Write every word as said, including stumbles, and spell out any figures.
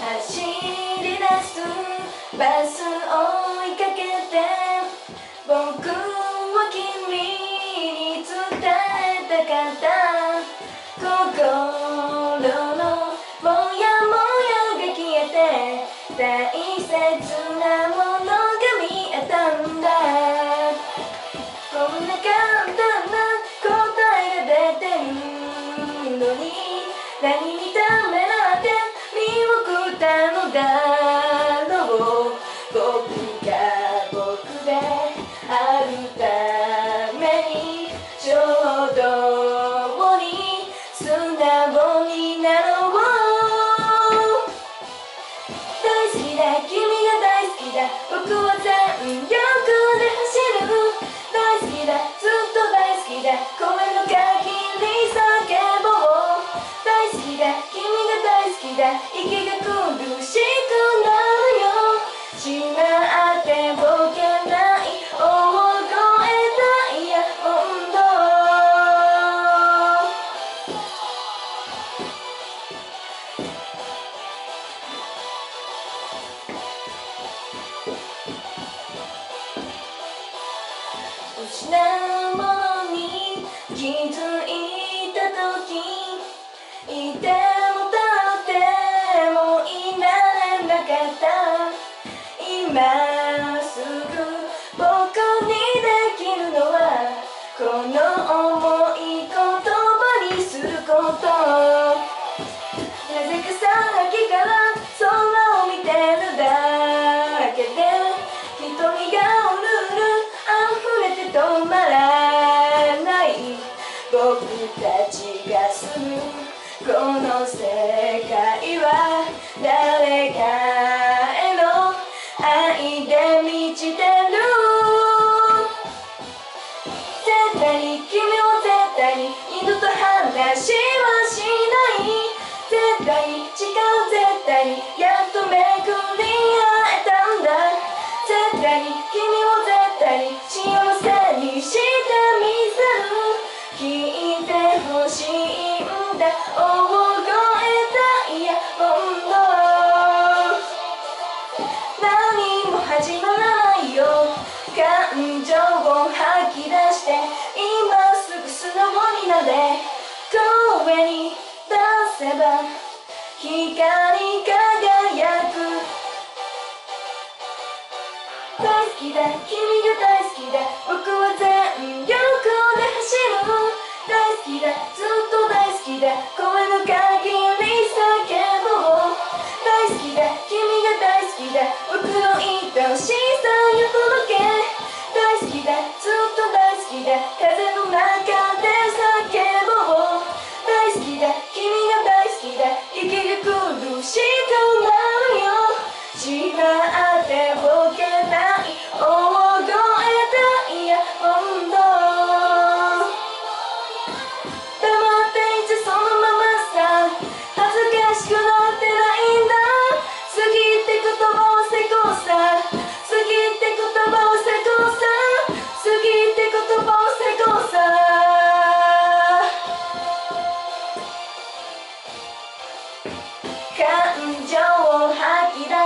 走り出すバス追いかけて僕は君に伝えたかった心のもやもやが消えて大切なものが見えたんだこんな簡単な答えが出てるのに何にためらって見送ったのだろう僕が僕であるために衝動に素直になろう大好きだ君が大好きだ僕は全力で走る大好きだずっと大好きだ声の限り叫ぼう大好きだ君が大好きだ息が苦しくなるよしまってぼけない大声ダイヤモンド失うものに気づいた時いても立ってもいられなかった今すぐ僕にできるのはこの想い言葉にすることなぜかさっきから空を見てるだけで瞳がうるうる溢れて止まらない僕たちが住むこの世界は誰かへの愛で満ちてる絶対に君を絶対に二度と話はしない絶対に違う絶対にやっと巡り会えたんだ絶対に君を絶対に幸せにしてみせる聞いてほしいんだ大声ダイヤモンド何も始まらないよ感情を吐き出して今すぐ素直になれ声に出せば光り輝く大好きだ君が大好きだ僕は全力で走る大好きだずっと大好きだ声の限り叫ぼう大好きだ君が大好きだ僕の愛しさよ届け大好きだずっと大好きだ風の中で叫ぼう大好きだ君が大好きだ息が苦しくなるよしまってぼけない大声ダイヤモンド黙っていてそのままさ恥ずかしくなってないんだ好きって言葉は成功さ好きって言葉は成功さ好きって言葉は成功さ感情を吐き出